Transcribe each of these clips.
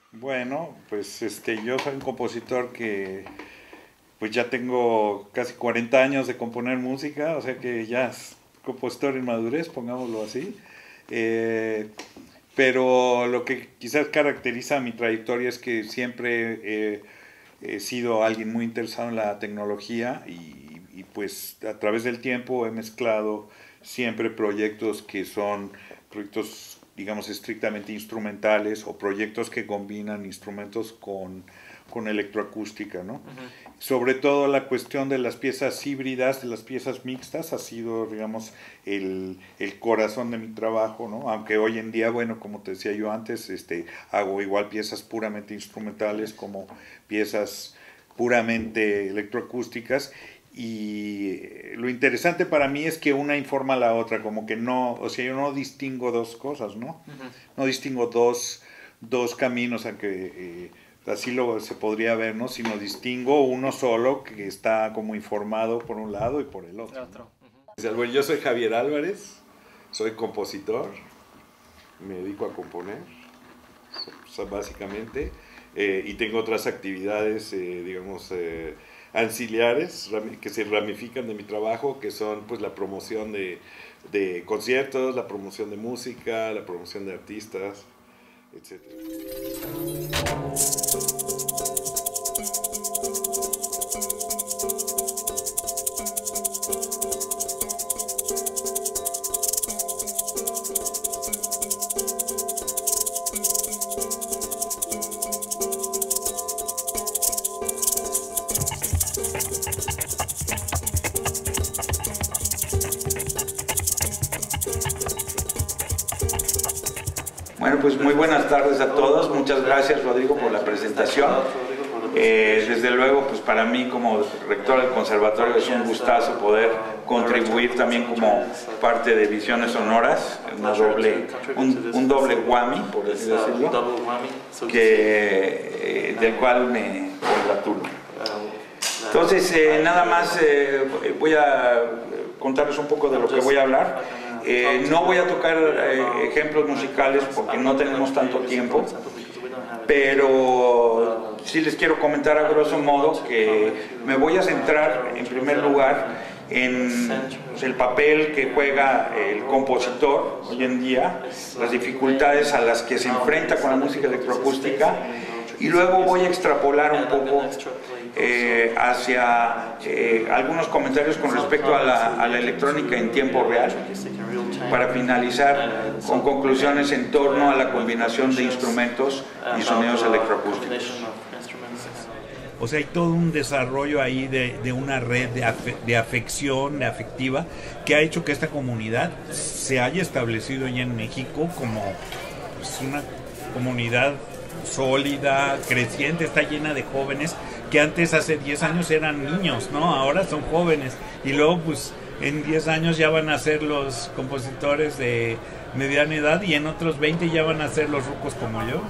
Bueno, pues yo soy un compositor que pues ya tengo casi 40 años de componer música, o sea que ya es compositor en madurez, pongámoslo así. Eh, pero lo que quizás caracteriza mi trayectoria es que siempre he sido alguien muy interesado en la tecnología y pues a través del tiempo he mezclado siempre proyectos que son proyectos, digamos, estrictamente instrumentales o proyectos que combinan instrumentos con electroacústica, ¿no? Sobre todo la cuestión de las piezas híbridas, de las piezas mixtas, ha sido, digamos, el corazón de mi trabajo, ¿no? Aunque hoy en día, bueno, como te decía yo antes, hago igual piezas puramente instrumentales como piezas puramente electroacústicas. Y lo interesante para mí es que una informa a la otra, como que no, o sea, yo no distingo dos cosas, ¿no? No distingo dos caminos, aunque así se podría ver, ¿no? Sino distingo uno solo que está como informado por un lado y por el otro. Bueno, yo soy Javier Álvarez, soy compositor, me dedico a componer, o sea, básicamente, y tengo otras actividades, digamos, anciliares que se ramifican de mi trabajo, que son pues la promoción de conciertos, la promoción de música, la promoción de artistas, etcétera. Bueno, pues muy buenas tardes a todos. Muchas gracias, Rodrigo, por la presentación. Desde luego, pues para mí como rector del conservatorio es un gustazo poder contribuir también como parte de Visiones Sonoras, un doble Whammy, por así decirlo, del cual me congratulo. Entonces, nada más voy a contarles un poco de lo que voy a hablar. No voy a tocar ejemplos musicales porque no tenemos tanto tiempo, pero sí les quiero comentar a grosso modo que me voy a centrar en primer lugar en el papel que juega el compositor hoy en día, las dificultades a las que se enfrenta con la música electroacústica, y luego voy a extrapolar un poco hacia algunos comentarios con respecto a la electrónica en tiempo real, para finalizar con conclusiones en torno a la combinación de instrumentos y sonidos electroacústicos. O sea, hay todo un desarrollo ahí de una red de afección, de afectiva, que ha hecho que esta comunidad se haya establecido ya en México como pues, una comunidad sólida, creciente, está llena de jóvenes que antes, hace 10 años, eran niños, ¿no? Ahora son jóvenes y luego pues en 10 años ya van a ser los compositores de mediana edad y en otros 20 ya van a ser los rucos como yo.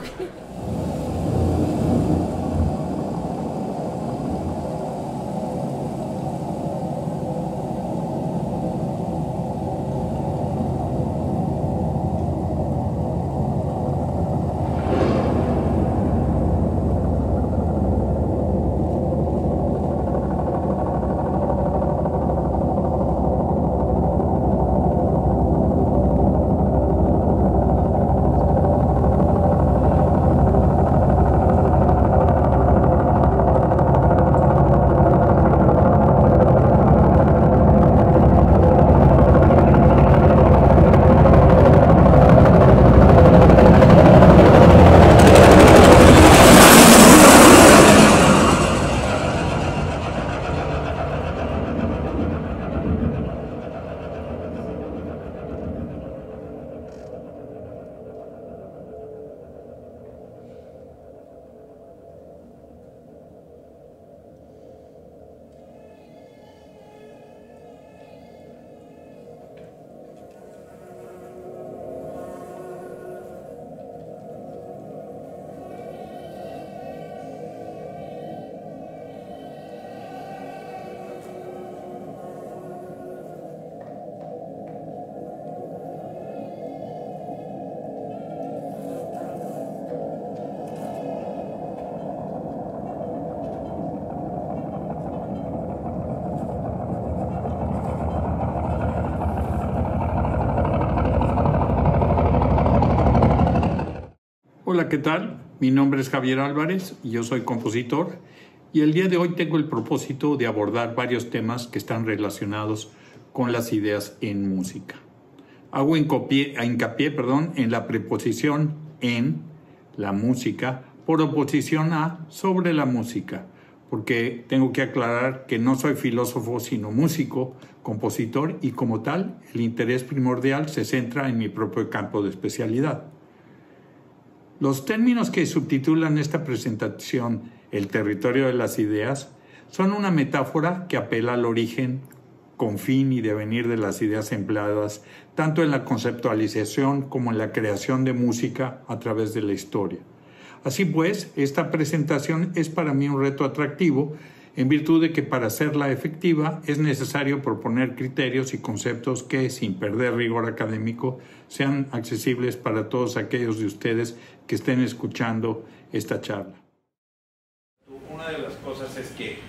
Hola, ¿qué tal? Mi nombre es Javier Álvarez y yo soy compositor, y el día de hoy tengo el propósito de abordar varios temas que están relacionados con las ideas en música. Hago hincapié, en la preposición en la música por oposición a sobre la música, porque tengo que aclarar que no soy filósofo sino músico, compositor, y como tal el interés primordial se centra en mi propio campo de especialidad. Los términos que subtitulan esta presentación, el territorio de las ideas, son una metáfora que apela al origen, confín y devenir de las ideas empleadas tanto en la conceptualización como en la creación de música a través de la historia. Así pues, esta presentación es para mí un reto atractivo, en virtud de que para hacerla efectiva es necesario proponer criterios y conceptos que, sin perder rigor académico, sean accesibles para todos aquellos de ustedes que estén escuchando esta charla. Una de las cosas es que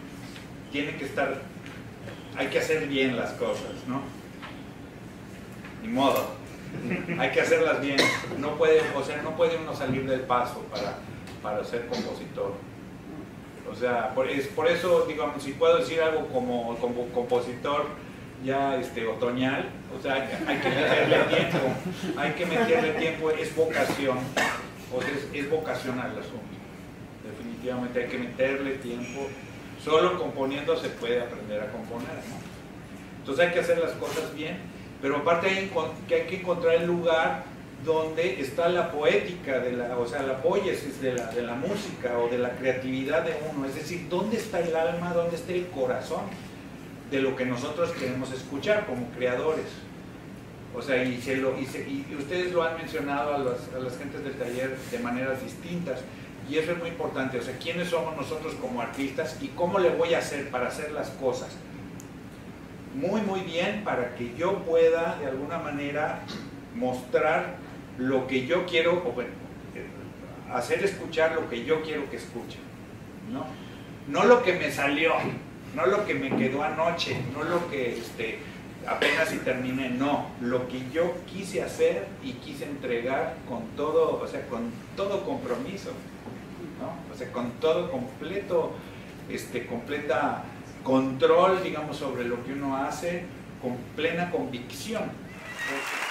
hay que hacer bien las cosas, ¿no? Ni modo, hay que hacerlas bien. No puede uno salir del paso para ser compositor. O sea, por eso, digamos, si puedo decir algo como compositor ya otoñal, o sea, hay que meterle tiempo, es vocación, o sea, es vocacional el asunto. Definitivamente hay que meterle tiempo. Solo componiendo se puede aprender a componer, ¿no? Entonces hay que hacer las cosas bien, pero aparte hay que encontrar el lugar donde está la poética, o sea, la poiesis de la música o de la creatividad de uno. Es decir, ¿dónde está el alma, dónde está el corazón de lo que nosotros queremos escuchar como creadores? O sea, y ustedes lo han mencionado a las gentes del taller de maneras distintas, y eso es muy importante. O sea, ¿quiénes somos nosotros como artistas y cómo le voy a hacer para hacer las cosas muy bien para que yo pueda de alguna manera mostrar lo que yo quiero, o bueno, hacer escuchar lo que yo quiero que escuchen, ¿no? No lo que me salió, no lo que me quedó anoche, no lo que apenas si terminé, no, lo que yo quise hacer y quise entregar con todo, o sea, con todo compromiso, ¿no? O sea, con todo completo, completa control, digamos, sobre lo que uno hace, con plena convicción.